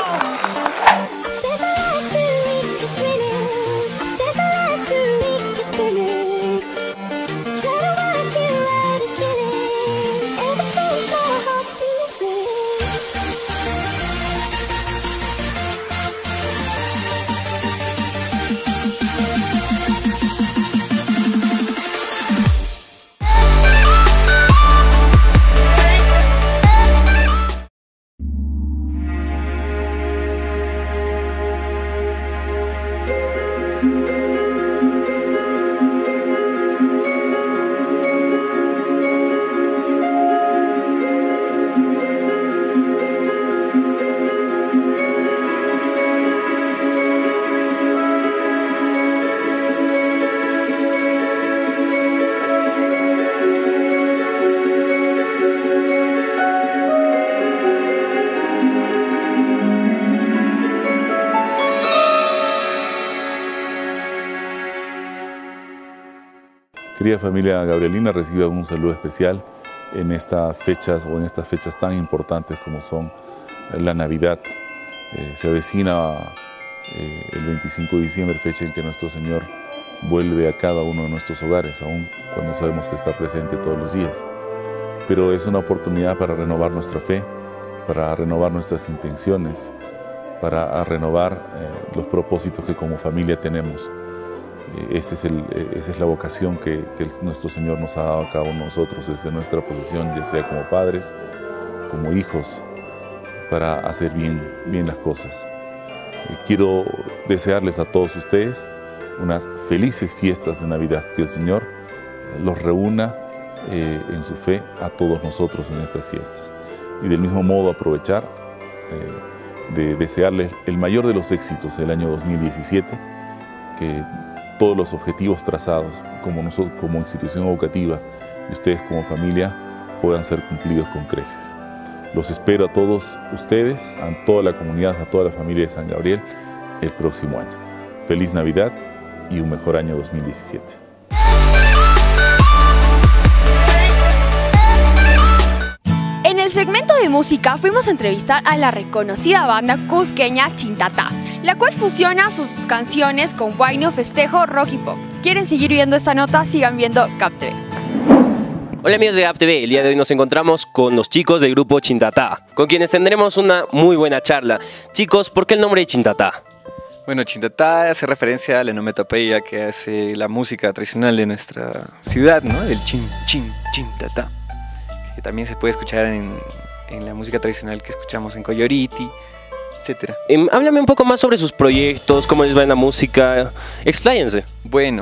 Speaker 12: Querida familia gabrielina, reciban un saludo especial en estas fechas tan importantes como son la Navidad. Se avecina el 25 de diciembre, fecha en que nuestro Señor vuelve a cada uno de nuestros hogares, aún cuando sabemos que está presente todos los días. Pero es una oportunidad para renovar nuestra fe, para renovar nuestras intenciones, para renovar los propósitos que como familia tenemos. Esa es la vocación que nuestro Señor nos ha dado a cada uno de nosotros desde nuestra posición, ya sea como padres, como hijos, para hacer bien las cosas. Quiero desearles a todos ustedes unas felices fiestas de Navidad, que el Señor los reúna en su fe a todos nosotros en estas fiestas. Y del mismo modo aprovechar de desearles el mayor de los éxitos del año 2017, que todos los objetivos trazados como nosotros como institución educativa y ustedes como familia puedan ser cumplidos con creces. Los espero a todos ustedes, a toda la comunidad, a toda la familia de San Gabriel el próximo año. Feliz Navidad y un mejor año 2017.
Speaker 3: En el segmento de música fuimos a entrevistar a la reconocida banda cusqueña Chintatá, la cual fusiona sus canciones con guayno, festejo, rock y pop. ¿Quieren seguir viendo esta nota? Sigan viendo GAP TV.
Speaker 5: Hola amigos de GAP TV, el día de hoy nos encontramos con los chicos del grupo Chintatá, con quienes tendremos una muy buena charla. Chicos, ¿por qué el nombre de Chintatá?
Speaker 10: Bueno, Chintatá hace referencia a la onomatopeya que hace la música tradicional de nuestra ciudad, ¿no? El chintatá, que también se puede escuchar en la música tradicional que escuchamos en Coyoriti, etc.
Speaker 5: Háblame un poco más sobre sus proyectos, cómo les va en la música, expláyense.
Speaker 10: Bueno,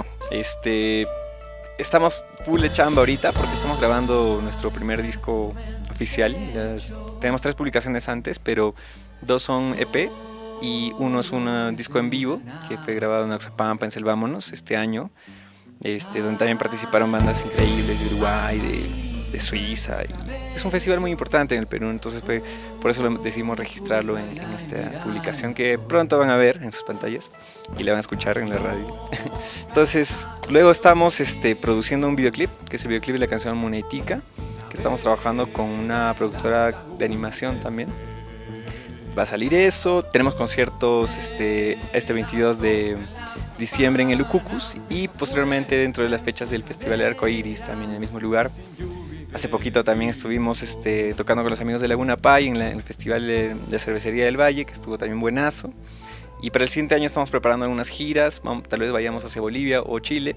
Speaker 10: estamos full de chamba ahorita porque estamos grabando nuestro primer disco oficial. Tenemos 3 publicaciones antes, pero 2 son EP y uno es un disco en vivo que fue grabado en Oxapampa, en Selvámonos, este año, donde también participaron bandas increíbles de Uruguay, de Suiza, y es un festival muy importante en el Perú, entonces por eso decidimos registrarlo en esta publicación que pronto van a ver en sus pantallas y la van a escuchar en la radio. Entonces luego estamos produciendo un videoclip, que es el videoclip de la canción Moneitica, que estamos trabajando con una productora de animación también. Va a salir eso, tenemos conciertos este 22 de diciembre en el Ucucus y posteriormente dentro de las fechas del Festival de Arco Iris, también en el mismo lugar. Hace poquito también estuvimos tocando con los amigos de Laguna Pai en el Festival de Cervecería del Valle, que estuvo también buenazo. Y para el siguiente año estamos preparando algunas giras, tal vez vayamos hacia Bolivia o Chile.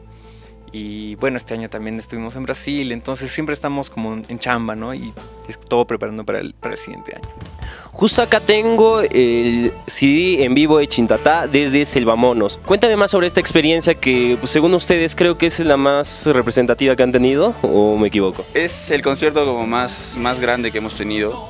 Speaker 10: Y bueno, este año también estuvimos en Brasil, entonces siempre estamos como en chamba, ¿no? Y es todo preparando para el siguiente año.
Speaker 5: Justo acá tengo el CD en vivo de Chintatá desde Selvámonos. Cuéntame más sobre esta experiencia que, pues, según ustedes, creo que es la más representativa que han tenido, ¿o me equivoco?
Speaker 11: Es el concierto como más grande que hemos tenido.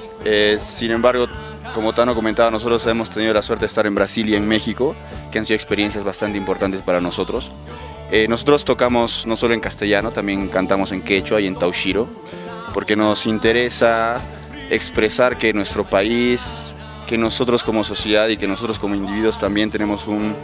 Speaker 11: Sin embargo, como Tano comentaba, nosotros hemos tenido la suerte de estar en Brasil y en México, que han sido experiencias bastante importantes para nosotros. Nosotros tocamos no solo en castellano, también cantamos en quechua y en taushiro, porque nos interesa expresar que nuestro país, que nosotros como sociedad y que nosotros como individuos también tenemos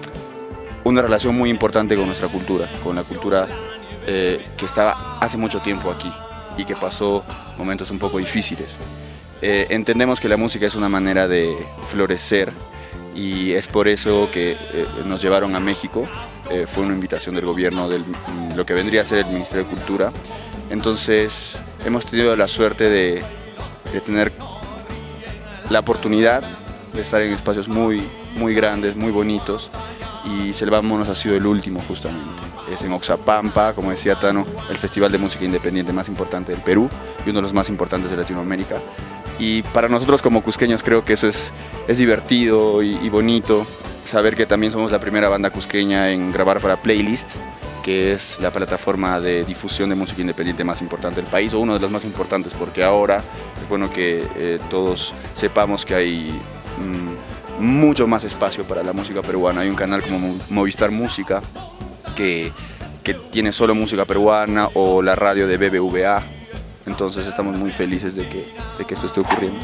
Speaker 11: una relación muy importante con nuestra cultura, con la cultura que estaba hace mucho tiempo aquí y que pasó momentos un poco difíciles. Entendemos que la música es una manera de florecer y es por eso que nos llevaron a México. Fue una invitación del gobierno de lo que vendría a ser el Ministerio de Cultura. Entonces hemos tenido la suerte de tener la oportunidad de estar en espacios muy grandes, muy bonitos, y Selvámonos ha sido el último justamente. Es en Oxapampa, como decía Tano, el festival de música independiente más importante del Perú y uno de los más importantes de Latinoamérica. Y para nosotros como cusqueños creo que eso es divertido y bonito, saber que también somos la primera banda cusqueña en grabar para Playlist, que es la plataforma de difusión de música independiente más importante del país, o uno de los más importantes, porque ahora es bueno que todos sepamos que hay mucho más espacio para la música peruana. Hay un canal como Movistar Música que tiene solo música peruana, o la radio de BBVA. Entonces estamos muy felices de que esto esté ocurriendo.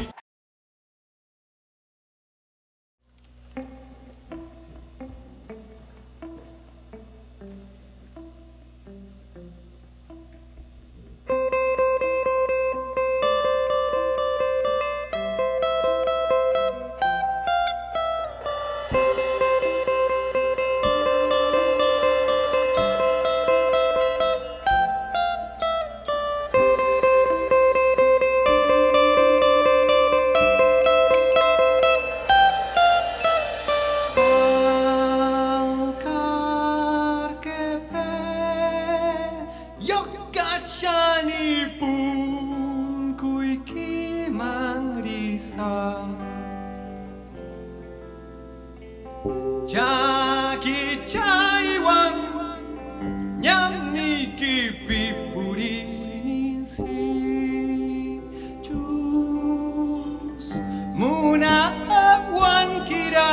Speaker 13: risa. Jaki chaiwan nyam niki pipurini si jus muna awan kira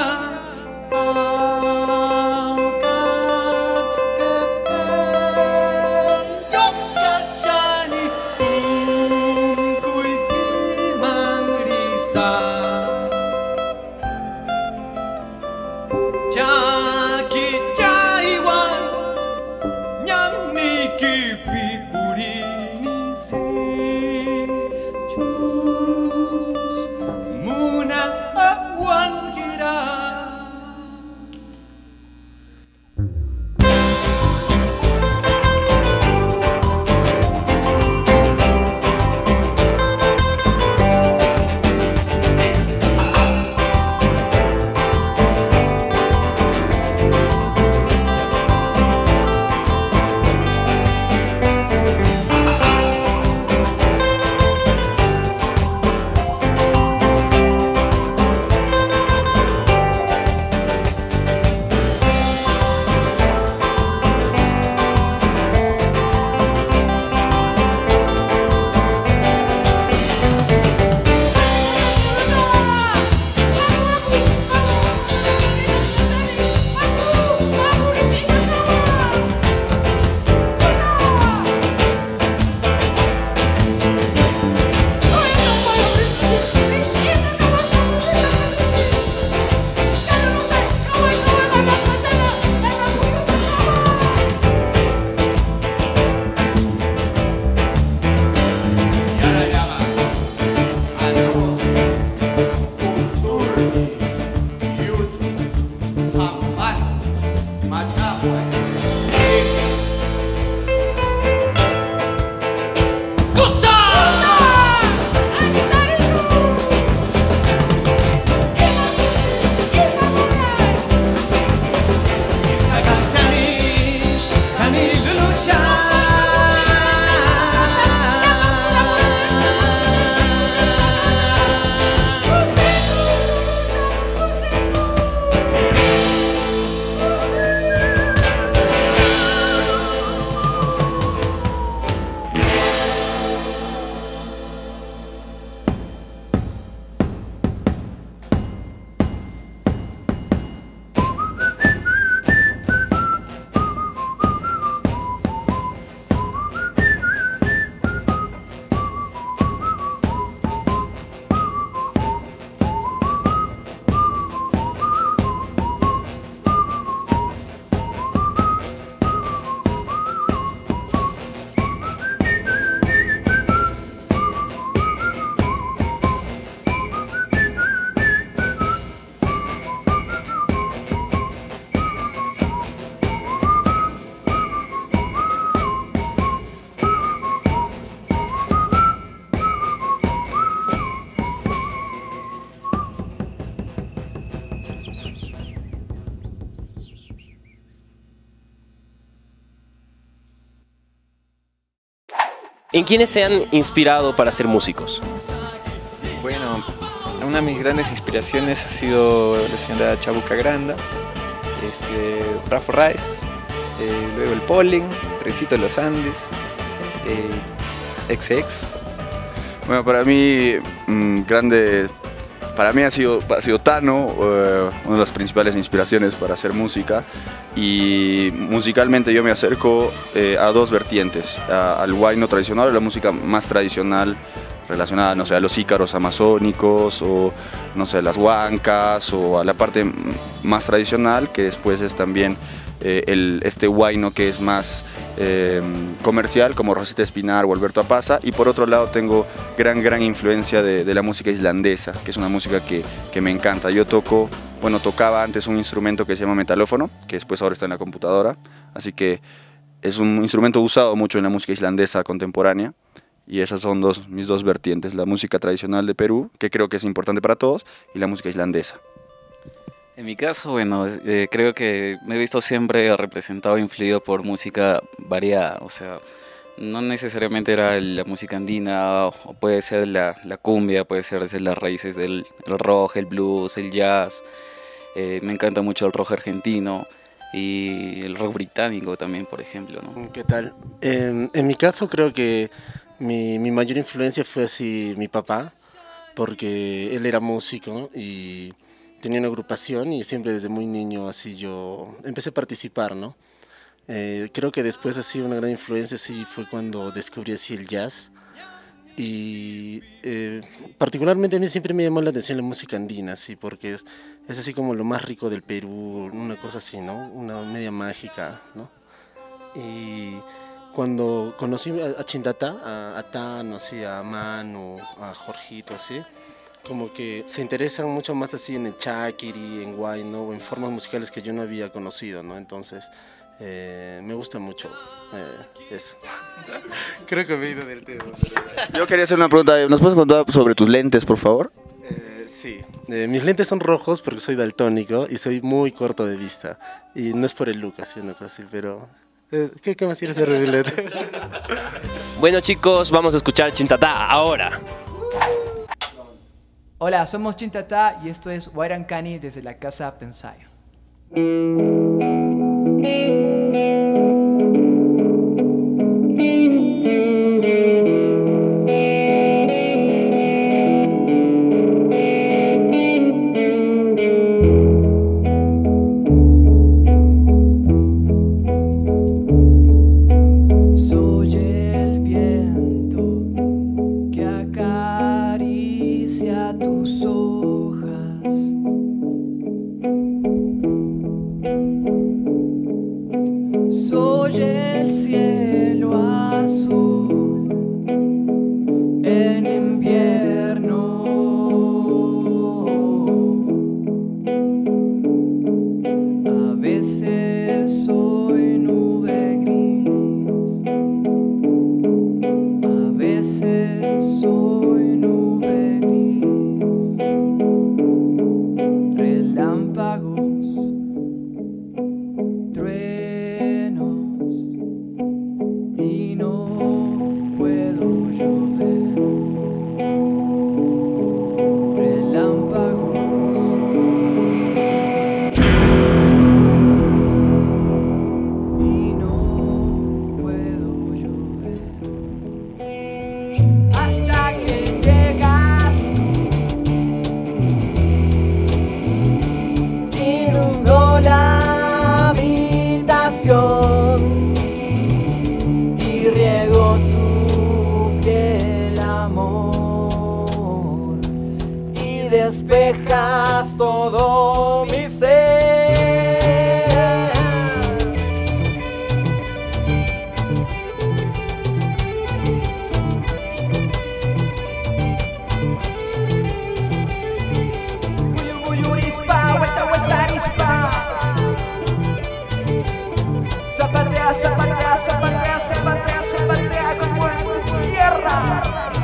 Speaker 5: ¿En quiénes se han inspirado para ser músicos?
Speaker 10: Bueno, una de mis grandes inspiraciones ha sido la señora Chabuca Granda, Rafa Raes, luego el Polen, Trencito de los Andes, XX.
Speaker 11: Bueno, para mí, ha sido Tano, una de las principales inspiraciones para hacer música, y musicalmente yo me acerco a dos vertientes, al huayno tradicional, a la música más tradicional relacionada, no sé, a los ícaros amazónicos, o no sé, las huancas, o a la parte más tradicional, que después es también este huayno que es más comercial, como Rosita Espinar o Alberto Apaza. Y por otro lado tengo gran influencia de la música islandesa, que es una música que me encanta. Yo tocaba antes un instrumento que se llama metalófono, que después ahora está en la computadora, así que es un instrumento usado mucho en la música islandesa contemporánea. Y esas son mis dos vertientes, la música tradicional de Perú, que creo que es importante para todos, y la música islandesa.
Speaker 14: En mi caso, bueno, creo que me he visto siempre representado e influido por música variada, o sea, No necesariamente era la música andina, o puede ser la cumbia, puede ser desde las raíces del rock, el blues, el jazz. Me encanta mucho el rock argentino y el rock británico también, por ejemplo, ¿no?
Speaker 15: ¿Qué tal? En mi caso creo que mi mayor influencia fue así mi papá, porque él era músico y tenía una agrupación y siempre desde muy niño así yo empecé a participar, ¿no? Creo que después así una gran influencia sí fue cuando descubrí así el jazz y particularmente a mí siempre me llamó la atención la música andina, sí, porque es así como lo más rico del Perú, una cosa así, ¿no? Una media mágica, ¿no? Y cuando conocí a Chintatá, a Tano, así, a Manu, a Jorgito, así, como que se interesan mucho más así en el chaquiri, en huayno, o en formas musicales que yo no había conocido, ¿no? Entonces, me gusta mucho eso. Creo que me he ido del tema.
Speaker 11: Yo quería hacer una pregunta. ¿Nos puedes contar sobre tus lentes, por favor?
Speaker 15: Sí, mis lentes son rojos porque soy daltónico y soy muy corto de vista. Y no es por el look, así, una cosa así, pero... ¿Qué más quieres hacer de mis lentes?
Speaker 5: Bueno chicos, vamos a escuchar Chintatá ahora.
Speaker 16: Hola, somos Chintatá y esto es Wairancani desde la Casa Pensayo. Soy el cielo azul en invierno. A veces soy nube gris, a veces soy nube gris, relámpagos, truenos, y no puedo llover. Relámpagos, y no puedo llover. Hasta que llegas tú, inundó la habitación y riego tu piel, amor, y despejas todo mi ser. Muyurispa, vuelta, vuelta, arispa. Zapatea, zapatea, zapatea, zapatea, zapatea como en tu tierra.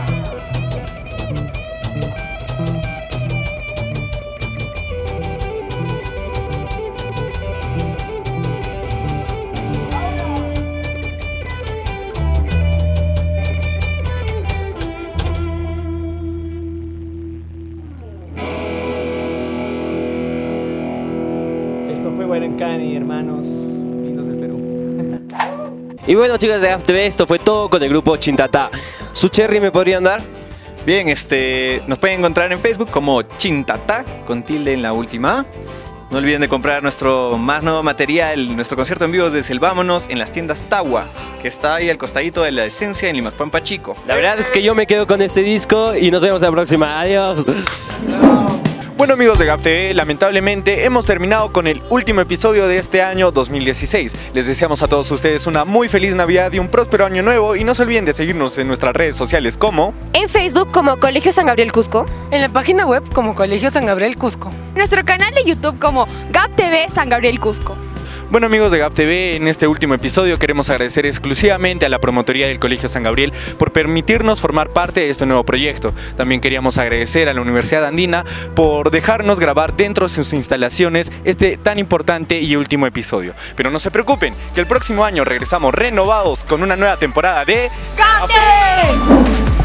Speaker 17: Esto fue Wairancani, hermanos lindos del Perú.
Speaker 5: Y bueno chicos de GAP TV, esto fue todo con el grupo Chintatá. ¿Su cherry me podrían dar?
Speaker 10: Bien, nos pueden encontrar en Facebook como Chintatá, con tilde en la última A. No olviden de comprar nuestro más nuevo material, nuestro concierto en vivo desde el Vámonos en las tiendas Tawa, que está ahí al costadito de la Esencia en Limacuampa Chico.
Speaker 5: La verdad es que yo me quedo con este disco y nos vemos la próxima. Adiós.
Speaker 24: Bueno amigos de GAP TV, lamentablemente hemos terminado con el último episodio de este año 2016. Les deseamos a todos ustedes una muy feliz Navidad y un próspero año nuevo y no se olviden de seguirnos en nuestras redes sociales como...
Speaker 4: En Facebook como Colegio San Gabriel Cusco.
Speaker 2: En la página web como Colegio San Gabriel Cusco.
Speaker 3: Nuestro canal de YouTube como GAP TV San Gabriel Cusco.
Speaker 24: Bueno, amigos de GAF TV, en este último episodio queremos agradecer exclusivamente a la Promotoría del Colegio San Gabriel por permitirnos formar parte de este nuevo proyecto. También queríamos agradecer a la Universidad Andina por dejarnos grabar dentro de sus instalaciones este tan importante y último episodio. Pero no se preocupen, que el próximo año regresamos renovados con una nueva temporada de GAF TV.